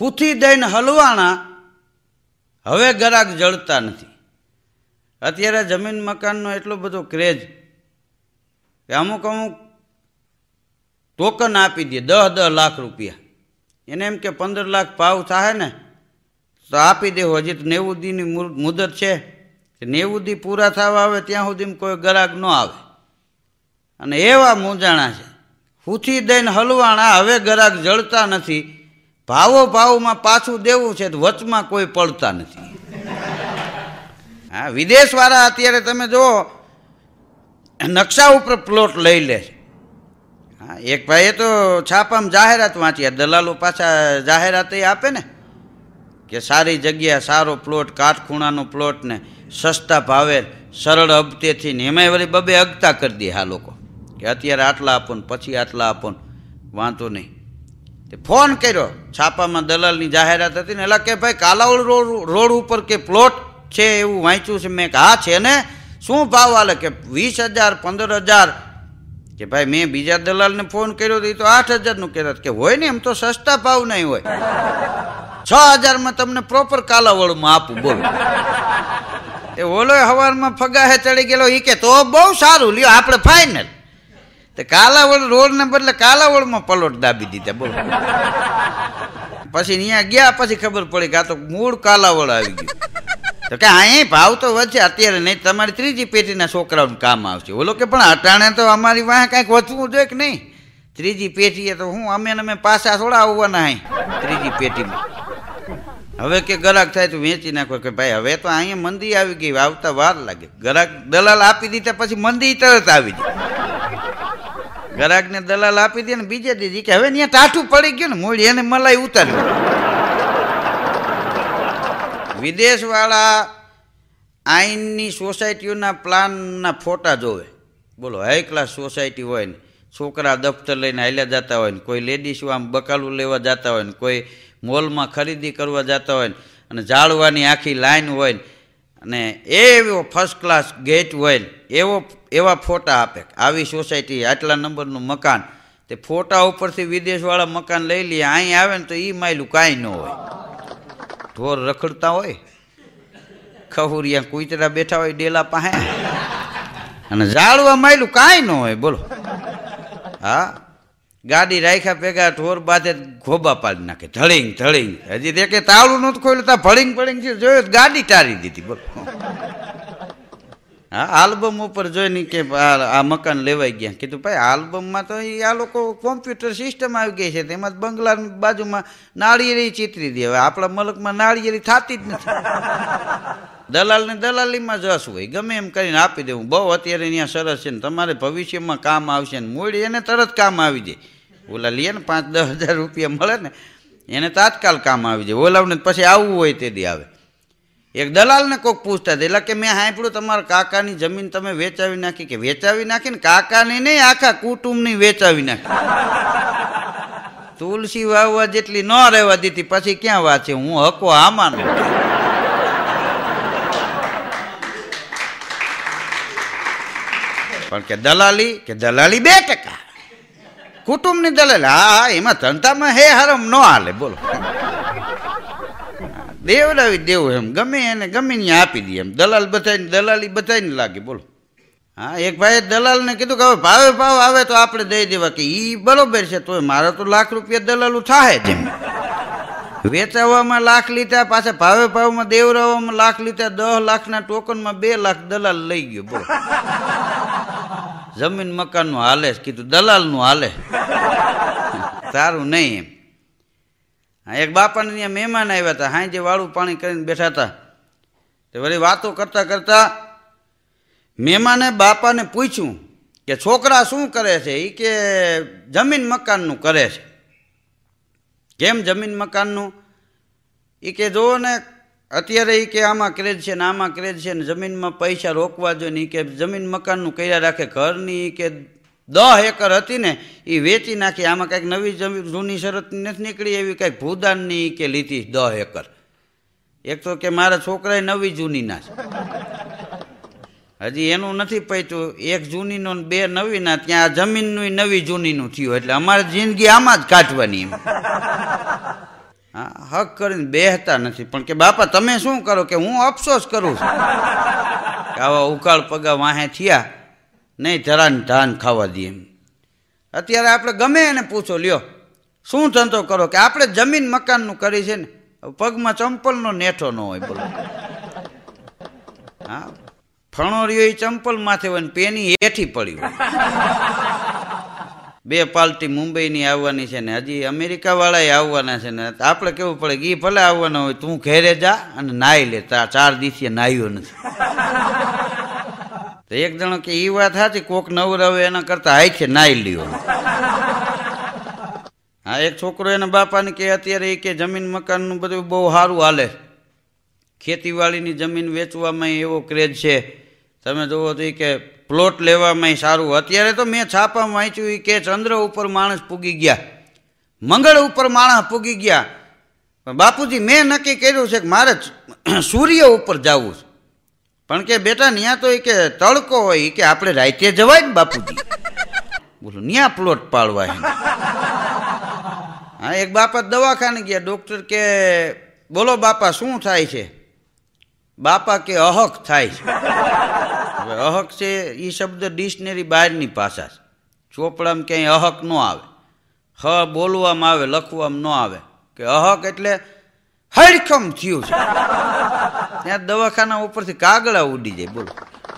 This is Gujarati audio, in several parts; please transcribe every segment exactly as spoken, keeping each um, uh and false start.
ખૂથી દઈને હલવાણા હવે ગરાક જળતા નથી. અત્યારે જમીન મકાનનો એટલો બધો ક્રેઝ કે અમુક અમુક ટોકન આપી દે દસ દસ લાખ રૂપિયા. એને એમ કે પંદર લાખ ભાવ થાય ને તો આપી દેવો. હજી તો નેવું દીની મુદત છે. નેવું દી પૂરા થવા આવે ત્યાં સુધી કોઈ ગરાક ન આવે. અને એવા મૂંઝાણા છે. ખૂથી દઈને હલવાણા હવે ગરાક જળતા નથી. ભાવો ભાવમાં પાછું દેવું છે તો વચમાં કોઈ પડતા નથી. હા, વિદેશવાળા અત્યારે તમે જુઓ નકશા ઉપર પ્લોટ લઈ લે છે. હા, એક ભાઈએ તો છાપામાં જાહેરાત વાંચી. દલાલો પાછા જાહેરાત આપે ને કે સારી જગ્યા, સારો પ્લોટ, કાટખૂણાનો પ્લોટ ને સસ્તા ભાવે સરળ હપ્તેથી ને એમાંય વળી બબે અગતા કરી દે આ લોકો કે અત્યારે આટલા આપો ને પછી આટલા આપો ને વાંધો નહીં. તે ફોન કર્યો, છાપામાં દલાલની જાહેરાત હતી ને, એટલે કે ભાઈ કાલાવડ રોડ રોડ ઉપર કે પ્લોટ છે એવું વાંચ્યું છે મેં. હા છે ને, શું ભાવ હાલે? કે વીસ હજાર પંદર હજાર. કે ભાઈ મેં બીજા દલાલને ફોન કર્યો તો એ તો આઠ હજારનું કહેતા કે હોય ને એમ તો સસ્તા ભાવ નહીં હોય. છ હજારમાં તમને પ્રોપર કાલાવડમાં આપું. બોલો. એ ઓલો હવારમાં ફગાહે ચડી ગયેલો એ કે તો બહુ સારું લ્યો આપણે ફાઇનલ. તે કાલાવડ રોડને બદલે કાલાવડમાં પલોટ દાબી દીધા. બોલો. પછી અહીંયા ગયા પછી ખબર પડી કે આ તો મૂળ કાલાવડ આવી ગયું. તો કે અહીં ભાવ તો વધશે અત્યારે નહીં, તમારી ત્રીજી પેઢીના છોકરાઓને કામ આવશે. ઓલો કે પણ અટાણે તો અમારી વાંહે કાંઈક વધવું જોઈએ કે નહીં? ત્રીજી પેઢીએ તો હું અમે અમે પાછા થોડા આવવાના અહીં ત્રીજી પેઢીમાં. હવે કે ગરાક થાય તો વેચી નાખો. કે ભાઈ હવે તો અહીંયા મંદી આવી ગઈ, આવતા વાર લાગે. ગરાક દલાલ આપી દીધા પછી મંદી તરત આવી જાય. ગરાકને દલાલ આપી દે ને બીજે દીધી કે હવે ત્યાં ટાઠું પડી ગયું ને મૂળ એને મલાઈ ઉતાર્યું. વિદેશવાળા આઈનની સોસાયટીઓના પ્લાનના ફોટા જોવે. બોલો, હાઈ ક્લાસ સોસાયટી હોય ને છોકરા દફતર લઈને હાલ્યા જતા હોય ને, કોઈ લેડીઝો આમ બકાલું લેવા જતા હોય ને, કોઈ મોલમાં ખરીદી કરવા જતા હોય ને, અને ઝાડવાની આખી લાઈન હોય ને, અને એવો ફર્સ્ટ ક્લાસ ગેટ હોય ને એવો એવા ફોટા આપે. આવી સોસાયટી, આટલા નંબરનું મકાન. તે ફોટા ઉપરથી વિદેશવાળા મકાન લઈ લે. અહીં આવે ને તો એ માયલું કાંઈ ન હોય. ઢોર રખડતા હોય, ખહુરિયા કૂતરા બેઠા હોય ડેલા પાસે, અને ઝાડવા માયલું કાંઈ ન હોય. બોલો. હા, ગાડી રાખ્યા ભેગા ઢોર બાંધે ખોબા પાડી નાખે ધળીંગ ધળીંગ. હજી તે કે તાળું નહોતું ખોલ્યું તા ભળીંગ ભળીંગ જોયું ગાડી ટારી દીધી. બોલો. હા, આલ્બમ ઉપર જોઈને કે આ મકાન લેવાઈ ગયા. કીધું ભાઈ આલ્બમમાં તો આ લોકો કોમ્પ્યુટર સિસ્ટમ આવી ગઈ છે, તેમાં બંગલાની બાજુમાં નાળિયેરી ચિતરી દે. હવે આપણા મલકમાં નાળિયેરી થતી જ નથી. દલાલને દલાલીમાં જશ હોય, ગમે એમ કરીને આપી દેવું. બહુ અત્યારે અહીંયા સરસ છે ને તમારે ભવિષ્યમાં કામ આવશે ને મૂડી એને તરત કામ આવી જાય. ઓલા લે ને પાંચ દસ હજાર રૂપિયા મળે ને એને તાત્કાલ કામ આવી જાય. ઓલાવને પછી આવવું હોય તે દી આવે. એક દલાલને કોઈક પૂછતા હતા, એટલે કે મેં સાંભળ્યું તમારા કાકાની જમીન તમે વેચાવી નાખી. કે વેચાવી નાખી ને? કાકાની નહીં, આખા કુટુંબની વેચાવી નાખી. તુલસી વાવવા જેટલી ન રહેવા દીધી પછી ક્યાં વાત છે? હું હકો આમાં પણ કે દલાલી કે દલાલી બે ટકા કુટુંબની દલાલી. હા, એમાં ધંધામાં હે હરમ ન હાલે. બોલો. દેવડાવી દેવું એમ ગમે એને ગમે ત્યાં આપી દે એમ. દલાલ બધાને દલાલી બધાને લાગે. બોલો. હા, એક ભાઈએ દલાલને કીધું કે હવે ભાવે ભાવ આવે તો આપણે દઈ દેવા. કે એ બરોબર છે, તો મારે તો લાખ રૂપિયા દલાલું થાય જ. વેચાવામાં લાખ લીધા, પાછા ભાવે ભાવમાં દેવડાવવામાં લાખ લીધા. દસ લાખના ટોકનમાં બે લાખ દલાલ લઈ ગયો. બોલો. જમીન મકાનનું હાલે. કીધું દલાલનું હાલે, તારું નહીં એમ. હા, એક બાપાને ત્યાં મહેમાન આવ્યા હતા. હાંજે વાળું પાણી કરીને બેઠા હતા. તે વળી વાતો કરતા કરતા મહેમાને બાપાને પૂછ્યું કે છોકરા શું કરે છે? એ કે જમીન મકાનનું કરે છે. કેમ જમીન મકાનનું? એ કે જુઓ ને અત્યારે એ કે આમાં ક્રેજ છે ને આમાં ક્રેજ છે ને જમીનમાં પૈસા રોકવા જોઈએ ને. એ કે જમીન મકાનનું કર્યા રાખે. ઘરની કે દસ એકર હતી ને એ વેચી નાખી. આમાં કંઈક નવી જમીન જૂની શરત નથી નીકળી એવી કંઈક ભૂદાનની કે લીધી દસ એકર. એક તો કે મારા છોકરાએ નવી જૂની ના છે, હજી એનું નથી પૈતું. એક જૂનીનો બે નવીના, ત્યાં જમીનનું નવી જૂનીનું થયું. એટલે અમારી જિંદગી આમાં જ કાઢવાની એમ. હા હક કરીને બેહતા નથી, પણ કે બાપા તમે શું કરો કે હું અફસોસ કરું છું કે આવા ઉકાળ પગા વાહે થયા નહીં ધરાને ધાન ખાવા દઈએ એમ. અત્યારે આપણે ગમે એને પૂછો, લ્યો શું ધંધો કરો કે આપણે જમીન મકાનનું કરી છે ને, પગમાં ચંપલનો નેઠો ન હોય બોલો. હા ફણોરિયો એ ચંપલ માથે હોય ને પેની હેઠી પડી હોય. બે પાલટી મુંબઈની આવવાની છે ને હજી અમેરિકા વાળા આવવાના છે ને આપણે કેવું પડે કે એ ભલે આવવાના હોય તું ઘેરે જા અને નાહી લે, ચાર દિવસે નાહ્યો નથી. તો એક જણો કે એ વાત સાચી, કોક નવરાવે એના કરતા હાથે નાહી લ્યો. હા એક છોકરો એના બાપાને કે અત્યારે એ કે જમીન મકાનનું બધું બહુ સારું હાલે, ખેતીવાડીની જમીન વેચવામાં એવો ક્રેઝ છે, તમે જુઓ તો એ કે પ્લોટ લેવામાં સારું. અત્યારે તો મેં છાપામાં વાંચ્યું એ કે ચંદ્ર ઉપર માણસ પૂગી ગયા, મંગળ ઉપર માણસ પૂગી ગયા. બાપુજી મેં નક્કી કર્યું છે કે મારે સૂર્ય ઉપર જવું છે, પણ કે બેટા ત્યાં તો એ કે તડકો હોય કે આપણે રાતે જવાય ને બાપુજી, બોલો ત્યાં પ્લોટ પાડવા. હા એક બાપા દવાખાને ગયા, ડૉક્ટર કે બોલો બાપા શું થાય છે? બાપા કે અહક થાય છે. હવે અહક છે એ શબ્દ ડિક્શનરી બહારની ભાષા છે, ચોપડામાં ક્યાંય અહક ન આવે, હ બોલવામાં આવે લખવામાં ન આવે, કે અહક એટલે હડખમ થયું છે. ત્યાં દવાખાના ઉપરથી કાગડા ઉડી જાય, બોલો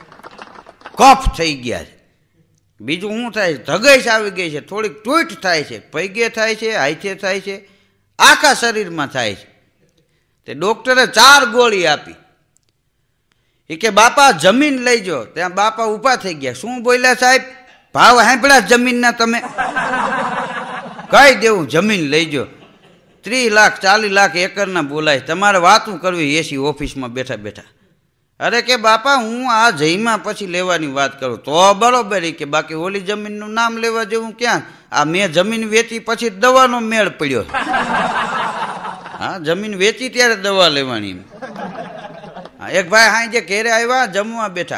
કફ થઈ ગયા છે. બીજું શું થાય? ધગશ આવી ગઈ છે, થોડીક ટૂટ થાય છે, પૈગે થાય છે, હાથે થાય છે, આખા શરીરમાં થાય છે. તે ડૉક્ટરે ચાર ગોળી આપી. એ કે બાપા જમીન લઈ જાઓ. ત્યાં બાપા ઊભા થઈ ગયા. શું બોલ્યા સાહેબ? ભાવ સાંભળ્યા જમીનના તમે? કહી દેવું જમીન લઈ જાઓ. ત્રીસ લાખ ચાલીસ લાખ એકરના બોલાય, તમારે વાતું કરવી એસી ઓફિસમાં બેઠા બેઠા. અરે કે બાપા હું આ જઈમાં પછી લેવાની વાત કરું તો બરોબર, કે બાકી ઓલી જમીનનું નામ લેવા જેવું ક્યાં? આ મેં જમીન વેચી પછી દવાનો મેળ પડ્યો. હા જમીન વેચી ત્યારે દવા લેવાની. હા એક ભાઈ હા જે ઘેરે આવ્યા જમવા બેઠા,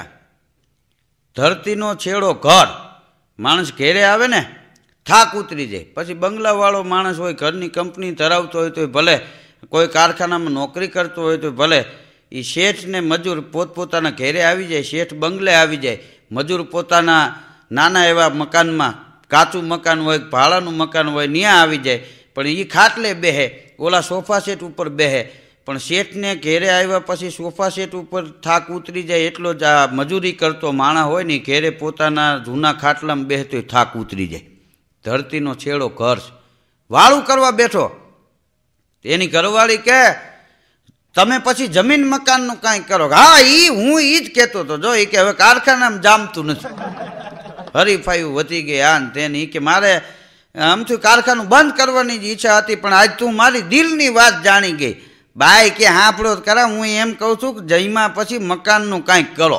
ધરતીનો છેડો ઘર, માણસ ઘેરે આવે ને થાક ઉતરી જાય. પછી બંગલાવાળો માણસ હોય, ઘરની કંપની ધરાવતો હોય તો ભલે, કોઈ કારખાનામાં નોકરી કરતો હોય તો ભલે, એ શેઠ ને મજૂર પોતપોતાના ઘેરે આવી જાય, શેઠ બંગલે આવી જાય, મજૂર પોતાના નાના એવા મકાનમાં, કાચું મકાન હોય ભાડાનું મકાન હોય ત્યાં આવી જાય. પણ એ ખાટલે બેહે, ઓલા સોફા સેટ ઉપર બેહે. પણ શેઠને ઘેરે આવ્યા પછી સોફા સેટ ઉપર થાક ઉતરી જાય એટલો જ આ મજૂરી કરતો માણસ હોય ને ઘેરે પોતાના જૂના ખાટલામાં બેહતો થાક ઉતરી જાય. ધરતીનો છેડો ઘર છે. વાળું કરવા બેઠો, એની ઘરવાળી કે તમે પછી જમીન મકાનનું કાંઈ કરો. હા એ હું એ જ કહેતો હતો, જો એ કે હવે કારખાનામાં જામતું નથી, હરીફાઈ વધી ગઈ આ ને તેને. એ કે મારે આમથી કારખાનું બંધ કરવાની જ ઈચ્છા હતી, પણ આજ તું મારી દિલની વાત જાણી ગઈ. બાઈ કે હાંભળો કરા, હું એમ કહું છું કે જઈમાં પછી મકાનનું કાંઈક કરો.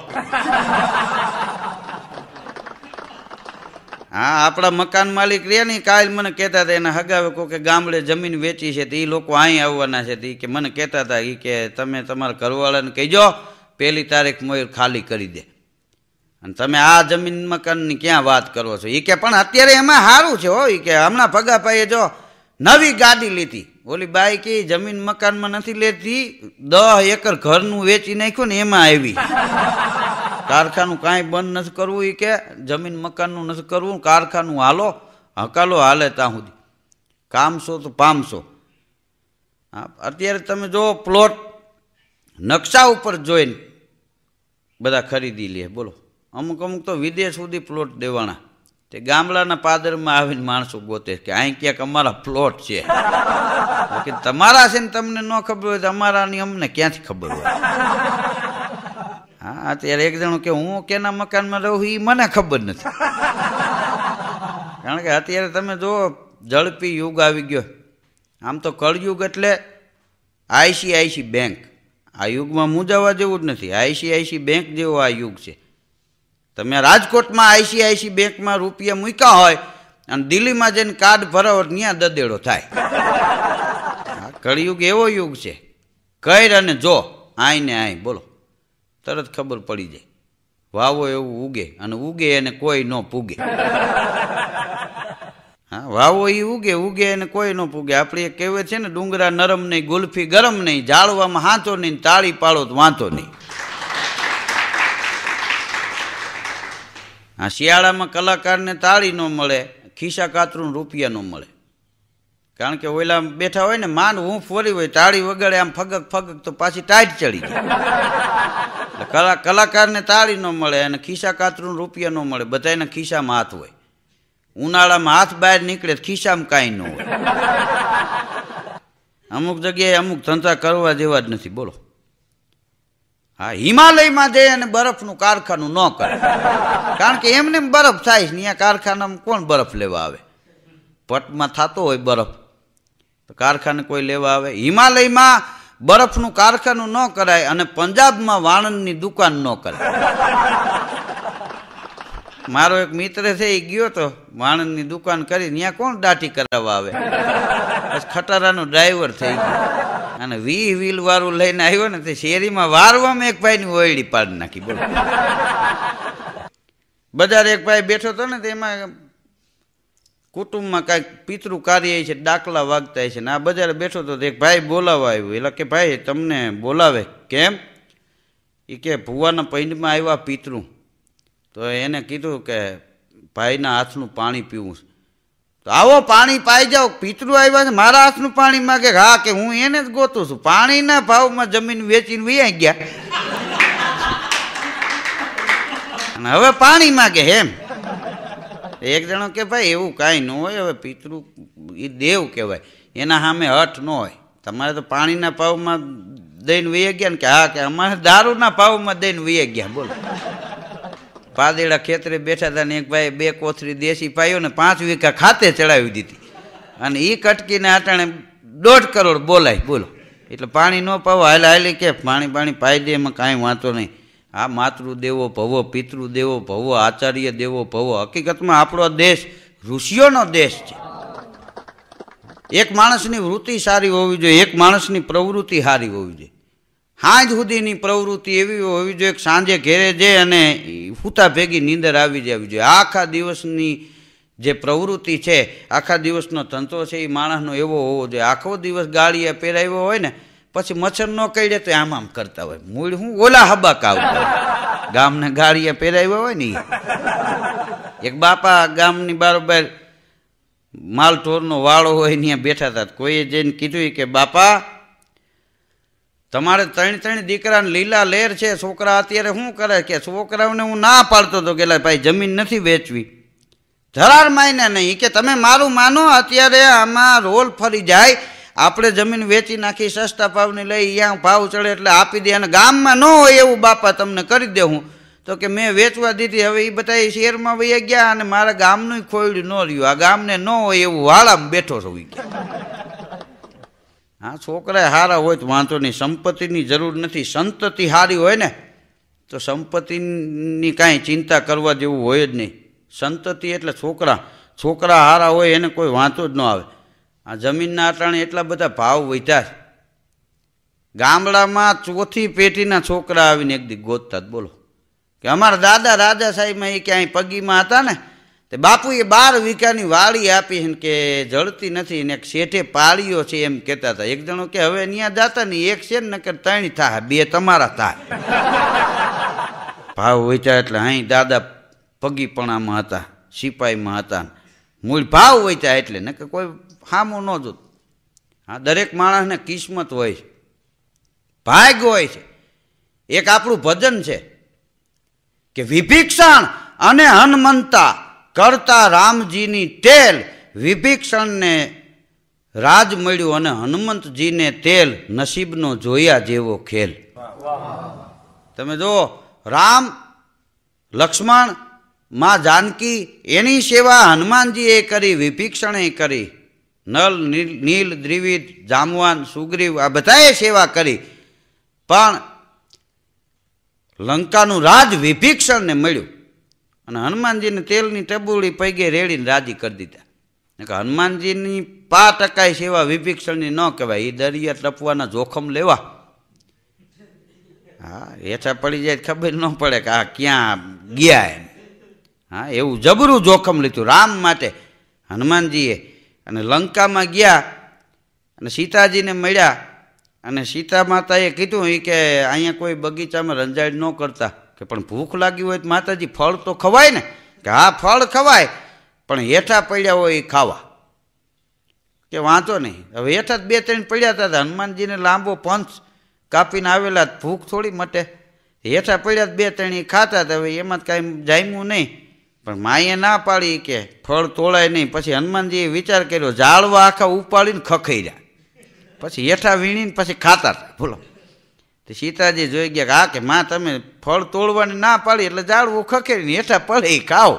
હા આપણા મકાન માલિક રહે ને કાલ મને કહેતા હતા, એના હગાવે કોઈ ગામડે જમીન વેચી છે તો એ લોકો અહીં આવવાના છે. તો એ કે મને કહેતા હતા એ કે તમે તમારા ઘરવાળાને કહીજો પહેલી તારીખ મયુર ખાલી કરી દે, અને તમે આ જમીન મકાનની ક્યાં વાત કરો છો? એ કે પણ અત્યારે એમાં સારું છે હો. એ કે હમણાં ભગાભાઈએ જો નવી ગાડી લીધી. ઓલી બાઈ કે જમીન મકાનમાં નથી લેતી, દસ એકર ઘરનું વેચી નાખ્યું ને એમાં આવી. કારખાનું કાંઈ બંધ નથી કરવું, એ કે જમીન મકાનનું નથી કરવું, કારખાનું હાલો હકાલો હાલે ત્યાં સુધી કામશો તો પામશો. હા અત્યારે તમે જો પ્લોટ નકશા ઉપર જોઈને બધા ખરીદી લે, બોલો. અમુક અમુક તો વિદેશ સુધી પ્લોટ દેવાના. તે ગામડાના પાદરમાં આવીને માણસો ગોતે કે અહીં ક્યાંક અમારા પ્લોટ છે. કે તમારા છે ને તમને ન ખબર હોય તો અમારાની અમને ક્યાંથી ખબર હોય? હા અત્યારે એક જણું કે હું કેના મકાનમાં રહું એ મને ખબર નથી. કારણ કે અત્યારે તમે જો ઝડપી યુગ આવી ગયો. આમ તો કળયુગ એટલે આઈસીઆઈસી બેંક. આ યુગમાં મૂંઝાવા જેવું જ નથી. આઈસીઆઈસી બેંક જેવો આ યુગ છે. તમે રાજકોટમાં આઈસીઆઈસી બેંકમાં રૂપિયા મૂક્યા હોય અને દિલ્હીમાં જઈને કાર્ડ ભરાવો ત્યાં દદેડો થાય. કળયુગ એવો યુગ છે. કર અને જો આઈ ને આઈ, બોલો તરત ખબર પડી જાય. વાવો એવું ઉગે અને ઉગે એને કોઈ ન પૂગે. હા, વાવો એ ઉગે ઉગે એને કોઈ ન પૂગે. આપણે એક કહેવત છે ને, ડુંગરા નરમ નહીં, ગુલ્ફી ગરમ નહીં, જાળવામાં હાંચો નહીં, તાળી પાડો તો વાંચો નહીં. હા, શિયાળામાં કલાકારને તાળી ન મળે, ખિસ્સા કાતરું રૂપિયા ન મળે. કારણ કે ઓલા બેઠા હોય ને, માંડ હું ફોરી હોય, તાળી વગાડે આમ ફગક ફગક તો પાછી ટાઈટ ચડી જાય. કલા કલાકારને તાળી ન મળે અને ખિસ્સા કાતરું રૂપિયા ન મળે. બધાના ખિસ્સામાં હાથ હોય. ઉનાળામાં હાથ બહાર નીકળે, ખિસ્સામાં કાંઈ ન હોય. અમુક જગ્યાએ અમુક ધંધા કરવા જેવા જ નથી. બોલો. હા, હિમાલયમાં જઈ અને બરફનું કારખાનું ન કરે. કારણ કે એમને બરફ થાય છે, ત્યાં કારખાનામાં કોણ બરફ લેવા આવે? પટમાં થતો હોય બરફ તો કારખાને કોઈ લેવા આવે? હિમાલયમાં બરફનું કારખાનું ન કરાય અને પંજાબમાં વાણંદની દુકાન ન કરાય. મારો એક મિત્ર છે, એ ગયો તો વાણંદની દુકાન કરી, ત્યાં કોણ દાટી કરાવવા આવે? બસ ખટારાનો ડ્રાઈવર થઈ ગયો અને વી વ્હીલ વાળું લઈને આવ્યો ને, તે શેરીમાં વારવામાં એક ભાઈની ઓયડી પાડી નાખી. બોલો. બજાર એક ભાઈ બેઠો હતો ને, તેમાં કુટુંબમાં કાંઈક પિતૃ કાર્ય છે, દાખલા વાગતા છે ને, આ બજારે બેઠો તો એક ભાઈ બોલાવવા આવ્યો. એટલે કે ભાઈ તમને બોલાવે કેમ? એ કે ભુવાના પૈંડમાં આવ્યા પિતૃ, તો એને કીધું કે ભાઈના હાથનું પાણી પીવું. તો આવો પાણી પાઈ જાઓ, પિતૃ આવ્યા છે, મારા હાથનું પાણી માગે. હા, કે હું એને જ ગોતું છું. પાણીના ભાવમાં જમીન વેચીને વૈયા ગયા અને હવે પાણી માગે એમ. એક જણો કે ભાઈ એવું કાંઈ ન હોય, હવે પિતૃ એ દેવ કહેવાય, એના સામે હઠ ન હોય. તમારે તો પાણીના ભાવમાં દઈને વૈયા ગયા ને? કે હા, કે અમારે દારૂના ભાવમાં દઈને વૈયા ગયા. બોલો. પાદેડા ખેતરે બેઠા હતા ને એક ભાઈ બે કોથરી દેશી પાયો ને પાંચ વીઘા ખાતે ચડાવી દીધી અને એ કટકીને આટાણે દોઢ કરોડ બોલાય. બોલો. એટલે પાણી ન પાવો, હાલે હાલી કે પાણી પાણી પાઈ દે, એમાં કાંઈ વાંધો નહીં. આ માતૃદેવો ભવો, પિતૃદેવો ભવો, આચાર્ય દેવો ભવો. હકીકતમાં આપણો દેશ ઋષિઓનો દેશ છે. એક માણસની વૃત્તિ સારી હોવી જોઈએ, એક માણસની પ્રવૃત્તિ સારી હોવી જોઈએ. સાંજ સુધીની પ્રવૃત્તિ એવી હોવી જોઈએ કે સાંજે ઘેરે જાય અને ફૂતા ભેગી નીંદર આવી જવી જોઈએ. આખા દિવસની જે પ્રવૃત્તિ છે, આખા દિવસનો ધંધો છે, એ માણસનો એવો હોવો જોઈએ. આખો દિવસ ગાળીએ પહેરાવ્યો હોય ને, પછી મચ્છર ન કઈડે તો આમ આમ કરતા હોય. મૂળ હું ઓલા હબાક આવતા હોય. ગામને ગાળીએ પહેરાવ્યા હોય ને, એક બાપા ગામની બારોબાર માલ ઢોરનો વાળો હોય ત્યાં બેઠા હતા. કોઈએ જઈને કીધું કે બાપા તમારે ત્રણ ત્રણ દીકરાને લીલા લેર છે, છોકરા અત્યારે શું કરે? કે છોકરાઓને હું ના પાડતો હતો કે ભાઈ જમીન નથી વેચવી. ધરાર માયને નહીં કે તમે મારું માનો, અત્યારે આમાં રોલ ફરી જાય, આપણે જમીન વેચી નાખી, સસ્તા ભાવની લઈ, અહીંયા ભાવ ચડે એટલે આપી દે, અને ગામમાં ન હોય એવું બાપા તમને કરી દે. હું તો કે મેં વેચવા દીધી, હવે એ બધા શહેરમાં વહી ગયા અને મારા ગામનું ખોયડું ન રહ્યું. આ ગામને ન હોય એવું વાળામાં બેઠો છો. હા, છોકરા સારા હોય તો વાંધો નહીં, સંપત્તિની જરૂર નથી. સંતતિ સારી હોય ને તો સંપત્તિની કાંઈ ચિંતા કરવા જેવું હોય જ નહીં. સંતતિ એટલે છોકરા છોકરા સારા હોય એને કોઈ વાંધો જ ન આવે. આ જમીનના અટાણે એટલા બધા ભાવ વધ્યા છે. ગામડામાં ચોથી પેઢીના છોકરા આવીને એક દી ગોતતા. બોલો. કે અમારા દાદા રાજા સાહેબમાં એ ક્યાંય પગીમાં હતા ને, તે બાપુએ બાર વીઘાની વાડી આપી કે જળતી નથી ને એક શેઠે પાળીઓ છે એમ કહેતા હતા. એક જણો કે હવે ત્યાં જાતા ને એક છે ને નકર ત્રણ થાય, બે તમારા થાય. ભાવ વેચ્યા એટલે અહીં દાદા પગીપણામાં હતા, સિપાહીમાં હતા, મૂળ ભાવ વેચ્યા એટલે નકર કોઈ સામું ન જોત. હા, દરેક માણસને કિસ્મત હોય છે, ભાગ હોય છે. એક આપણું ભજન છે કે વિભીક્ષણ અને હનુમંતા કરતા રામજીની તેલ, વિભીક્ષણને રાજ મળ્યું અને હનુમંતજીને તેલ, નસીબનો જોયા જેવો ખેલ. તમે જો રામ, લક્ષ્મણ, માં જાનકી એની સેવા હનુમાનજીએ કરી, વિભીક્ષણે કરી, નલ, નીલ, દ્રિવિધ, જામવાન, સુગ્રીવ આ બધાએ સેવા કરી, પણ લંકાનું રાજ વિભીક્ષણને મળ્યું અને હનુમાનજીને તેલની ટબુડી પૈગે રેડીને રાજી કરી દીધા. હનુમાનજીની પા ટકાઈ સેવા વિભીક્ષણની ન કહેવાય, એ દરિયા ટપવાના જોખમ લેવા. હા, હેઠા પડી જાય ખબર ન પડે કે આ ક્યાં ગયા એમ. હા, એવું જબરું જોખમ લીધું રામ માટે. હનુમાનજીએ અને લંકામાં ગયા અને સીતાજીને મળ્યા અને સીતા માતાએ કીધું એ કે અહીંયા કોઈ બગીચામાં રંજાડ ન કરતા, કે પણ ભૂખ લાગી હોય તો માતાજી ફળ તો ખવાય ને, કે હા ફળ ખવાય પણ હેઠા પડ્યા હોય એ ખાવા, કે વાંધો નહીં. હવે હેઠા બે ત્રણ પડ્યા હતા, હનુમાનજીને લાંબો પંચ કાપીને આવેલા, ભૂખ થોડી મટે, હેઠા પડ્યા બે ત્રણ એ ખાતા હતા. હવે એમાં કાંઈ જામ્યું નહીં, પણ માએ ના પાડી કે ફળ તોળાય નહીં. પછી હનુમાનજીએ વિચાર કર્યો, ઝાડવા આખા ઉપાડીને ખખેર્યા, પછી હેઠા વીણીને પછી ખાતા હતા. બોલો, તો સીતાજી જોઈ ગયા કે હા કે માં તમે ફળ તોડવાની ના પાડી એટલે ઝાડવું ખખેરીને હેઠા પડે એ ખાઓ.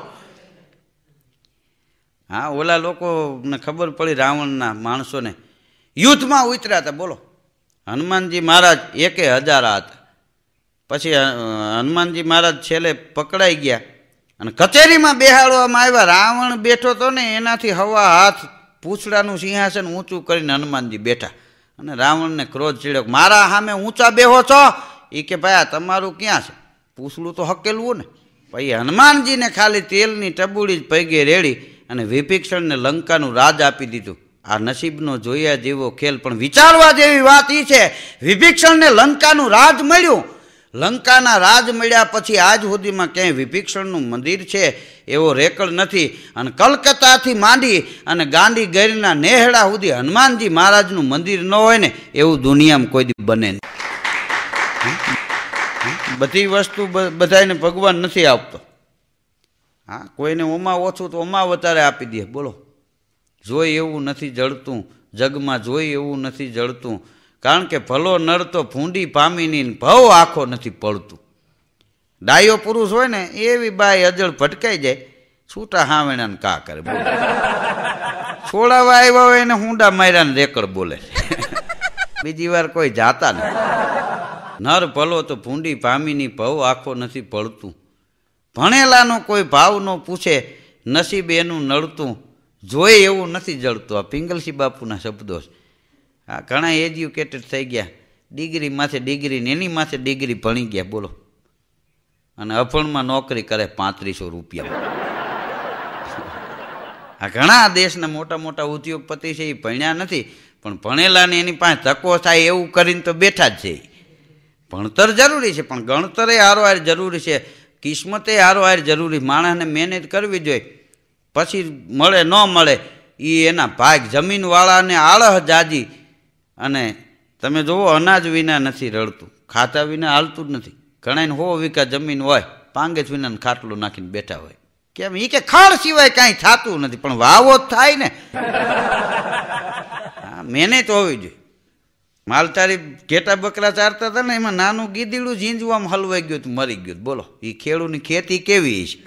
હા, ઓલા લોકોને ખબર પડી, રાવણના માણસોને યુદ્ધમાં ઉતર્યા હતા. બોલો, હનુમાનજી મહારાજ એકે હજારા હતા. પછી હનુમાનજી મહારાજ છેલ્લે પકડાઈ ગયા અને કચેરીમાં બેહાડવામાં આવ્યા. રાવણ બેઠો હતો ને એનાથી હવા હાથ પૂછડાનું સિંહાસન ઊંચું કરીને હનુમાનજી બેઠા અને રાવણને ક્રોધ ચડ્યો, મારા સામે ઊંચા બેહો છો? એ કે ભાઈ આ તમારું ક્યાં છે, પૂછડું તો હકેલવું ને. પછી હનુમાનજીને ખાલી તેલની ટબુડી જ પૈગે રેડી અને વિભીષણને લંકાનું રાજ આપી દીધું. આ નસીબનો જોયા જેવો ખેલ. પણ વિચારવા જેવી વાત એ છે, વિભીષણને લંકાનું રાજ મળ્યું. લંકાના રાજ મળ્યા પછી આજ સુધીમાં ક્યાંય વિભીષણનું મંદિર છે એવો રેકર્ડ નથી. અને કલકત્તાથી માંડી અને ગાંધીગીરના નેહડા સુધી હનુમાનજી મહારાજનું મંદિર ન હોય ને એવું દુનિયામાં કોઈ દી બને નહીં. બધી વસ્તુ બધાને ભગવાન નથી આપતો. હા, કોઈને ઓમાં ઓછું તો ઓમાં વધારે આપી દે. બોલો, જોઈ એવું નથી જળતું જગમાં, જોઈ એવું નથી જળતું. કારણ કે ભલો નર તો ભૂંડી પામીની ભવ આખો નથી પડતું. ડાયો પુરુષ હોય ને એવી બાઈ અજળ ભટકાઈ જાય, છૂટા હાવેણાને કા કરે. બોલો, છોડાવા આવ્યા હોય એને હુંડા માર્યાને રેકડ બોલે. બીજી વાર કોઈ જાતા નથી. નર ભલો તો ભૂંડી પામીની ભવ આખો નથી પડતું. ભણેલાનો કોઈ ભાવ ન પૂછે, નસીબ એનું નડતું. જોઈ એવું નથી જળતું. આ પિંગલસિંહ બાપુના શબ્દો છે. આ ઘણા એજ્યુકેટેડ થઈ ગયા, ડિગ્રી માથે ડિગ્રી ને એની માથે ડિગ્રી ભણી ગયા. બોલો, અને અભણમાં નોકરી કરે પાંત્રીસો રૂપિયા. આ ઘણા દેશના મોટા મોટા ઉદ્યોગપતિ છે એ ભણ્યા નથી, પણ ભણેલાને એની પાસે ધક્કો થાય એવું કરીને તો બેઠા જ છે. ભણતર જરૂરી છે પણ ગણતરે હારોહાર જરૂરી છે, કિસ્મતે હારોહાર જરૂરી. માણસને મહેનત કરવી જોઈએ, પછી મળે ન મળે એ એના ભાગ. જમીનવાળાને આળહ જાજી. અને તમે જુઓ, અનાજ વિના નથી રડતું, ખાતા વિના હાલતું જ નથી. ઘણાને હો વીઘા જમીન હોય, પાંગેજ વિના ખાટલો નાખીને બેઠા હોય. કેમ? એ કે ખાડ સિવાય કાંઈ થતું નથી, પણ વાવો જ થાય ને. હા, મહેનત હોવી જોઈએ. માલતારી ઘેટા બકરા ચારતા હતા ને, એમાં નાનું ગીદીડું ઝીંઝવામાં હલવાઈ ગયું હતું, મરી ગયું. બોલો, એ ખેડૂતની ખેતી કેવી છે?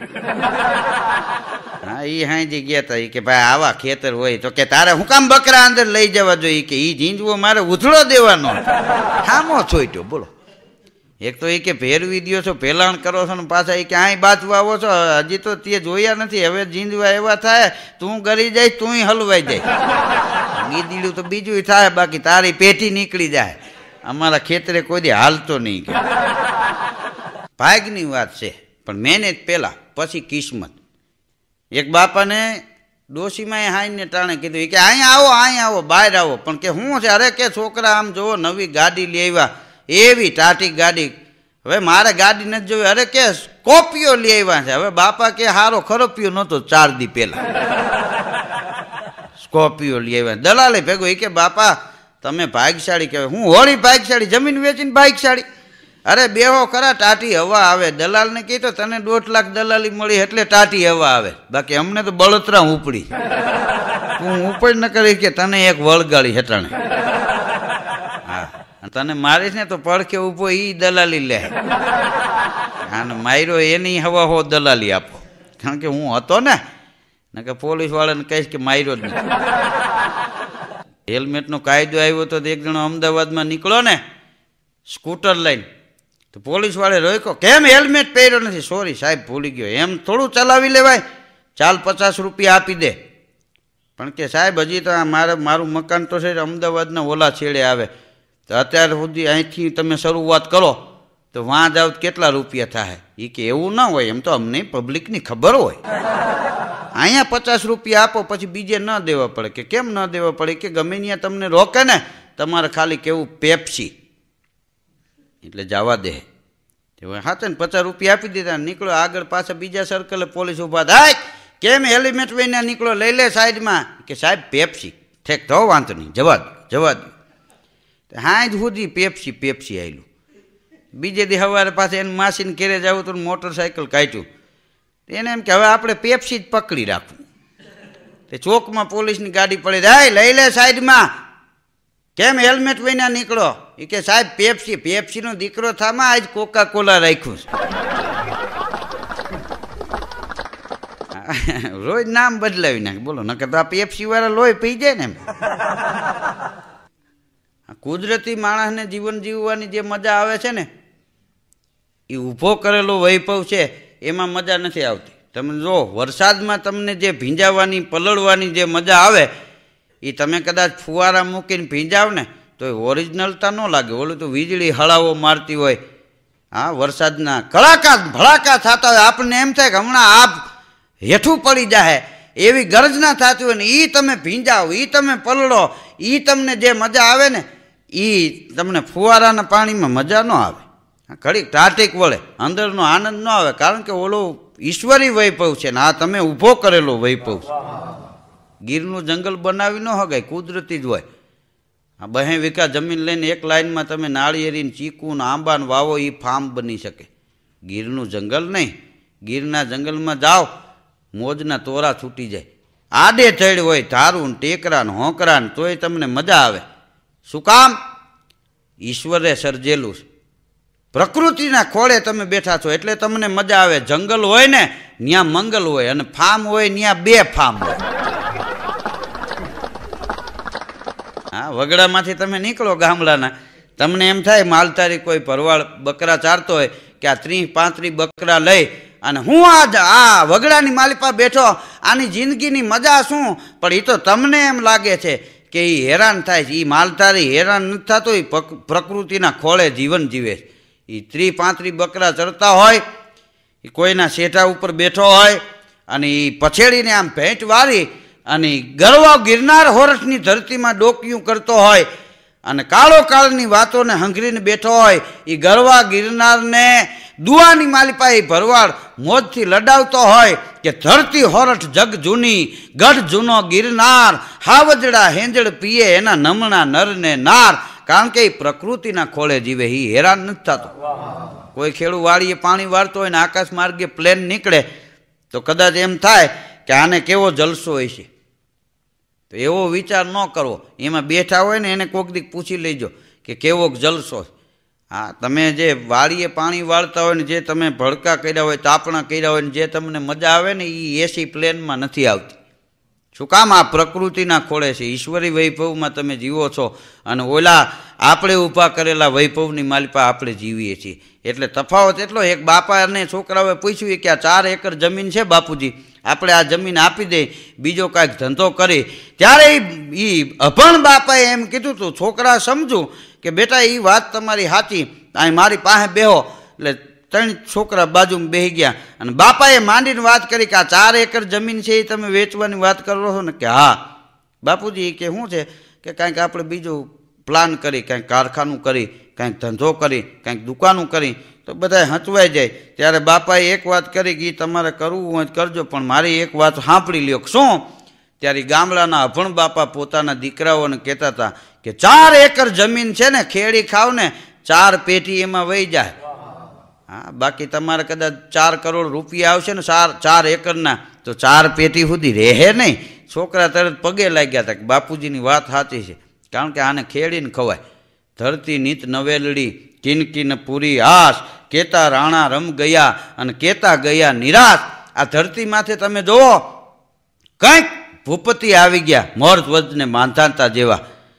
હા, એ હાંજી ગયા હતા. એ કે ભાઈ આવા ખેતર હોય તો કે તારે હું કામ બકરા અંદર લઈ જવા જોઈએ? કે એ ઝીંઝવો મારે ઉધડો દેવાનો, હામો છોટ્યો. બોલો, એક તો એ કે ભેરવી દો છો, ભેલાણ કરો છો ને પાછા એ કે આય બાજવા આવો છો. હજી તો તે જોયા નથી. હવે ઝીંઝવા એવા થાય, તું ગરી જાય તું હલવાઈ જાય. ગીદીડું તો બીજું થાય, બાકી તારી પેટી નીકળી જાય. અમારા ખેતરે કોઈ દી હાલતો નહીં. કે ભાગની વાત છે, પણ મહેનત પહેલાં પછી કિસ્મત. એક બાપાને ડોશીમાં હાઈને ટાણે કીધું કે અહીંયા આવો અહીંયા આવો બહાર આવો. પણ કે શું છે? અરે કે છોકરા આમ જુઓ નવી ગાડી લઈ આવ્યા, એવી ટાટી ગાડી. હવે મારે ગાડી નથી જોવી. અરે કે સ્કોર્પિયો લઈ આવ્યા છે. હવે બાપા કે હારો ખરોપિયો નહોતો ચાર દી પહેલા, સ્કોર્પિયો લઈ આવ્યા. દલાલે ભેગો એ કે બાપા તમે ભાગશાળી કહેવાય. હું હોળી ભાગશાળી, જમીન વેચીને ભાગશાળી? અરે બેહો ખરા, ટાટી હવા આવે. દલાલને કીધો તને દોઢ લાખ દલાલી મળી એટલે ટાટી હવા આવે, બાકી અમને તો બળતરા ઉપડી. હું ઉપડ ન કરી કે તને એક વળગાળી હેઠાણે. હા, તને મારીશ ને તો પડખે ઊભો ઈ દલાલી લે. આને માર્યો એની હવા હો દલાલી આપો. કારણ કે હું હતો ને, કે પોલીસ વાળાને કહીશ કે માર્યો જ નથી. હેલ્મેટનો કાયદો આવ્યો તો એક જણો અમદાવાદમાં નીકળો ને સ્કૂટર લઈને, તો પોલીસ વાળે રોક્યો, કેમ હેલ્મેટ પહેર્યો નથી? સોરી સાહેબ ભૂલી ગયો. એમ થોડું ચલાવી લેવાય? ચાલ પચાસ રૂપિયા આપી દે. પણ કે સાહેબ હજી તો મારે મારું મકાન તો છે અમદાવાદના ઓલા છેડે આવે, તો અત્યાર સુધી અહીંથી તમે શરૂઆત કરો તો વાં જાવ કેટલા રૂપિયા થાય? એ કે એવું ના હોય, એમ તો અમને પબ્લિકની ખબર હોય. અહીંયા પચાસ રૂપિયા આપો પછી બીજે ન દેવા પડે. કે કેમ ન દેવા પડે? કે ગમે ત્યાં તમને રોકે ને તમારે ખાલી કેવું પેપ્સી, એટલે જવા દે. હા ને પચાસ રૂપિયા આપી દીધા, નીકળો આગળ પાછા બીજા સર્કલે પોલીસ ઊભા થાય. કેમ હેલ્મેટ વહીને નીકળો, લઈ લે સાઈડમાં. કે સાહેબ પેપ્સી. ઠેક તો વાંધો નહીં, જવા દો જવા દો. હા જ સુધી પેપ્સી પેપ્સી આવેલું. બીજે દી સવારે પાછા એને માસીને ઘેરે જવું તો મોટરસાઇકલ કાઢ્યું. એને એમ કે હવે આપણે પેપ્સી જ પકડી રાખવું. તે ચોકમાં પોલીસની ગાડી પડી જાય, લઈ લે સાઈડમાં. કેમ હેલ્મેટ વહીને નીકળો? એ કે સાહેબ પેપ્સી. પેપ્સીનો દીકરો થામાં આજ કોકા કોલા રાખ્યું છે. રોજ નામ બદલાવી નાખે. બોલો નકર તો આ પેપ્સી વાળા લોહી પી જાય ને એમ. કુદરતી માણસને જીવન જીવવાની જે મજા આવે છે ને, એ ઊભો કરેલો વૈભવ છે એમાં મજા નથી આવતી. તમે જો વરસાદમાં તમને જે ભીંજાવાની પલળવાની જે મજા આવે એ તમે કદાચ ફુવારા મૂકીને ભીંજાવ ને તો એ ઓરિજિનલતા ન લાગે. ઓલું તો વીજળી હળાવો મારતી હોય. હા, વરસાદના કડાકા ભડાકા થતા હોય, આપણને એમ થાય કે હમણાં આપ હેઠું પડી જાય એવી ગર્જના થતી હોય ને એ તમે ભીંજાવ, એ તમે પલળો, એ તમને જે મજા આવે ને એ તમને ફુવારાના પાણીમાં મજા ન આવે. ઘડીક ટાટીક વળે, અંદરનો આનંદ ન આવે, કારણ કે ઓલો ઈશ્વરી વૈભવ છે ને આ તમે ઊભો કરેલો વૈભવ છે. ગીરનું જંગલ બનાવી ન હગાય, કુદરતી જ હોય. આ બહે વીઘા જમીન લઈને એક લાઈનમાં તમે નાળિયેરીને ચીકુ ને આંબાને વાવો એ ફાર્મ બની શકે. ગીરનું જંગલ નહીં. ગીરના જંગલમાં જાઓ, મોજના તોરા છૂટી જાય. આડે થડ હોય, ધારું ટેકરા ને હોંકરા ને, તોય તમને મજા આવે. શું કામ? ઈશ્વરે સર્જેલું છે. પ્રકૃતિના ખોળે તમે બેઠા છો એટલે તમને મજા આવે. જંગલ હોય ને ત્યાં મંગલ હોય, અને ફાર્મ હોય ત્યાં બે ફાર્મ હોય. હા, વગડામાંથી તમે નીકળો ગામડાના, તમને એમ થાય માલધારી કોઈ ભરવાડ બકરા ચારતો હોય કે આ ત્રીસ પાંત્રીસ બકરા લઈ અને હું આજ આ વગડાની માલિપા બેઠો, આની જિંદગીની મજા શું? પણ એ તો તમને એમ લાગે છે કે એ હેરાન થાય છે. એ માલધારી હેરાન નથી થતો, એ પ્રકૃતિના ખોળે જીવન જીવે છે. એ ત્રીસ પાંત્રીસ બકરા ચરતા હોય, એ કોઈના શેઠા ઉપર બેઠો હોય અને એ પછેડીને આમ ભેંટ વાળી અને ગરવા ગિરનાર હોરઠની ધરતીમાં ડોકિયું કરતો હોય અને કાળો કાળની વાતોને હંગરીને બેઠો હોય. એ ગરવા ગિરનારને દુઆની માલિપા એ ભરવાડ મોજથી લડાવતો હોય કે ધરતી હોરઠ જગ જૂની, ગઢ જૂનો ગિરનાર, હાવજડા હેંજળ પીએ એના નમણા નરને નાર. કારણ કે એ પ્રકૃતિના ખોળે જીવે, એ હેરાન નથી થતો. કોઈ ખેડૂ વાળીએ પાણી વાળતો હોય ને આકાશ માર્ગે પ્લેન નીકળે તો કદાચ એમ થાય કે આને કેવો જલસો હોય છે. તો એવો વિચાર ન કરવો. એમાં બેઠા હોય ને એને કોઈક દીક પૂછી લેજો કે કેવો જલસો. હા, તમે જે વાળીએ પાણી વાળતા હોય ને જે તમે ભડકા કર્યા હોય, તાપણા કર્યા હોય ને જે તમને મજા આવે ને એ એસી પ્લેનમાં નથી આવતી. શું કામ? આ પ્રકૃતિના ખોળે છે. ઈશ્વરી વૈભવમાં તમે જીવો છો અને ઓલા આપણે ઊભા કરેલા વૈભવની માલિપા આપણે જીવીએ છીએ. એટલે તફાવત એટલો. એક બાપા અને છોકરાઓએ પૂછ્યું કે આ ચાર એકર જમીન છે બાપુજી, આપણે આ જમીન આપી દે, બીજો કાંઈક ધંધો કરી. ત્યારે એ અભણ બાપાએ એમ કીધું હતું, છોકરા સમજું કે બેટા એ વાત તમારી સાચી, અહીં મારી પાસે બેહો. એટલે ત્રણ છોકરા બાજુમાં બેસી ગયા અને બાપાએ માંડીને વાત કરી કે આ ચાર એકર જમીન છે એ તમે વેચવાની વાત કરો છો ને? કે હા બાપુજી. કે શું છે? કે કાંઈક આપણે બીજું પ્લાન કરી, કાંઈક કારખાનું કરી, કાંઈક ધંધો કરી, કાંઈક દુકાનું કરી તો બધા હચવાઈ જાય. ત્યારે બાપાએ એક વાત કરી કે તમારે કરવું હોય કરજો, પણ મારી એક વાત સાંભળી લ્યો. શું? ત્યારે ગામડાના અભણ બાપા પોતાના દીકરાઓને કહેતા હતા કે ચાર એકર જમીન છે ને, ખેડી ખાવ ને ચાર પેટી એમાં વહી જાય. હા, બાકી તમારે કદાચ ચાર કરોડ રૂપિયા આવશે ને ચાર ચાર એકરના, તો ચાર પેટી સુધી રહે નહીં. છોકરા તરત પગે લાગ્યા હતા કે બાપુજીની વાત સાચી છે, કારણ કે આને ખેડીને ખવાય. ધરતી નીત નવેલડી, કિનકીન પૂરી આસ, કેતા રાણા રમ ગયા અને કેતા ગયા નિરાશ. આ ધરતી માથે તમે જુઓ, કંઈક ભૂપતિ આવી ગયા મોર ધ્વજને માંધાતા જેવા.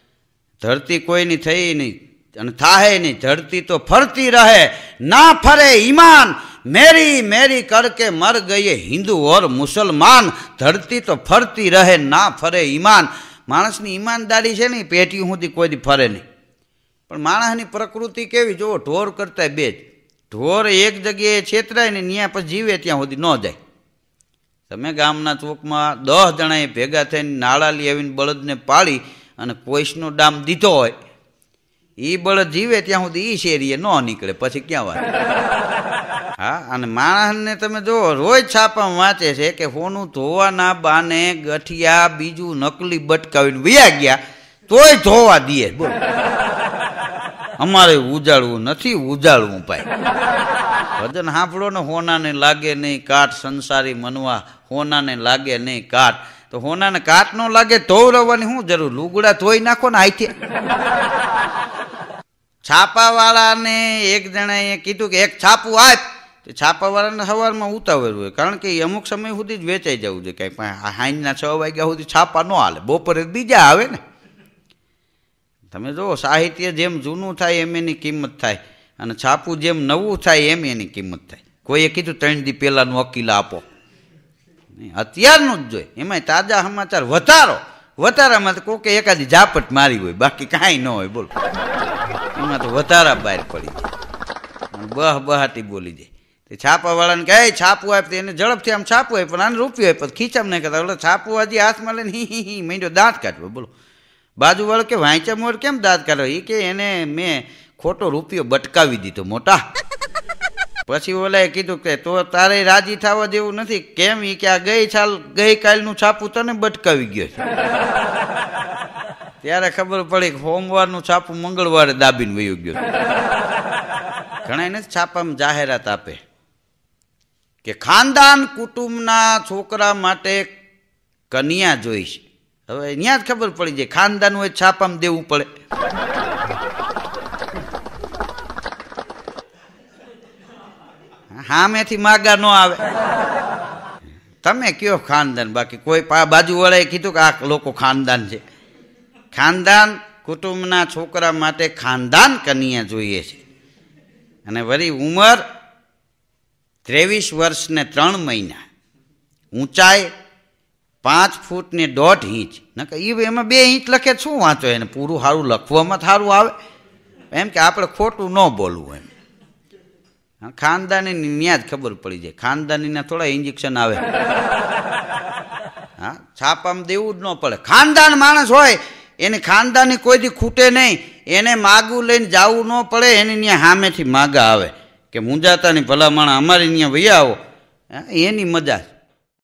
ધરતી કોઈની થઈ નહીં અને થાહે નહીં. ધરતી તો ફરતી રહે, ના ફરે ઈમાન, મેરી મેરી કરકે મર ગયે હિન્દુ ઓર મુસલમાન. ધરતી તો ફરતી રહે, ના ફરે ઈમાન. માણસની ઈમાનદારી છે ને પેટી સુધી કોઈ દી ફરે નહીં. પણ માણસની પ્રકૃતિ કેવી જુઓ, ઢોર કરતા બે જ. ઢોર એક જગ્યાએ છેતરાય ને ત્યાં પછી જીવે ત્યાં સુધી ન જાય. તમે ગામના ચોકમાં દસ જણાએ ભેગા થઈને નાળાલી આવીને બળદને પાળી અને પોઈસનો ડામ દીધો હોય, એ બળદ જીવે ત્યાં સુધી એ શેરીએ ન નીકળે, પછી ક્યાં વાત? હા, અને માણસને તમે જુઓ રોજ છાપામાં વાંચે છે કે હોનું ધોવાના બાને ગઠિયા બીજું નકલી બટકાવીને વયા ગયા તોય ધોવા દે. બોલ, અમારે ઉજાળવું નથી, ઉજાળવું ભાઈ. ભજન સાંભળો ને, હોનાને લાગે નહીં કાટ સંસારી મનવા, હોનાને લાગે નહીં કાટ. તો હોનાને કાટ ન લાગે ધોવરવાની શું જરૂર? લુગડા ધોઈ નાખો ને આઈથી. છાપાવાળાને એક જણાએ કીધું કે એક છાપું આપ. છાપાવાળાને સવારમાં ઉતાવળ હોય, કારણ કે એ અમુક સમય સુધી જ વેચાઈ જવું જોઈએ. કાંઈ સાંજના છ વાગ્યા સુધી છાપા ન હાલે, બપોરે બીજા આવે ને. તમે જુઓ, સાહિત્ય જેમ જૂનું થાય એમ એની કિંમત થાય, અને છાપું જેમ નવું થાય એમ એની કિંમત થાય. કોઈએ કીધું ત્રણ દી પહેલાંનું અકીલા આપો, અત્યારનું જ જોઈએ. એમાંય તાજા સમાચાર વધારો, વધારામાં તો કોકે એકાદી ઝાપટ મારી હોય, બાકી કાંઈ ન હોય. બોલો, એમાં તો વધારા બહાર પડી જાય, બહ બહાટી બોલી જાય. છાપાવાળાને કહે છાપું આપ, એને ઝડપથી આમ છાપું હોય, પણ આને રૂપિયો હોય પણ ખીચામ નહીં કરતા. એટલે છાપું હજી હાથમાં લઈને હી હી હી માંડ્યો દાંત કાઢવો. બોલો, બાજુવાળો કે વાંચા મોર કેમ દાંત કાઢો? એ કે એને મેં ખોટો રૂપિયો બટકાવી દીધો મોટા. પછી ઓલાએ કીધું કે તો તારે રાજી થવા જેવું નથી. કેમ? એ કે આ ગઈ સાલ ગઈકાલનું છાપું તને બટકાવી ગયો છે. ત્યારે ખબર પડી કે સોમવારનું છાપું મંગળવારે દાબીને વયું ગયો. ઘણા એને છાપામાં જાહેરાત આપે કે ખાનદાન કુટુંબના છોકરા માટે કન્યા જોઈશ. હવે અહીંયા જ ખબર પડી જાય ખાનદાન હોય છાપામાં દેવું પડે. સામેથી માગા ન આવે. તમે કયો ખાનદાન, બાકી કોઈ બાજુવાળાએ કીધું કે આ લોકો ખાનદાન છે. ખાનદાન કુટુંબના છોકરા માટે ખાનદાન કન્યા જોઈએ છે. અને વળી ઉંમર ત્રેવીસ વર્ષ ને ત્રણ મહિના, ઊંચાઈ પાંચ ફૂટ ને દોઢ ઇંચ. નકર એ એમાં બે ઇંચ લખે શું વાંચો? એને પૂરું સારું લખવામાં સારું આવે, એમ કે આપણે ખોટું ન બોલવું. એમ ખાનદાની ન્યા જ ખબર પડી જાય. ખાનદાનીના થોડા ઇન્જેક્શન આવે. હા, છાપામાં દેવું જ ન પડે. ખાનદાન માણસ હોય એને ખાનદાની કોઈ દી ખૂટે નહીં. એને માગું લઈને જવું ન પડે. એની ત્યાં સામેથી માગા આવે કે મુંજાતાની ભલા માણા અમારી ત્યાં વૈયા આવો. એની મજા.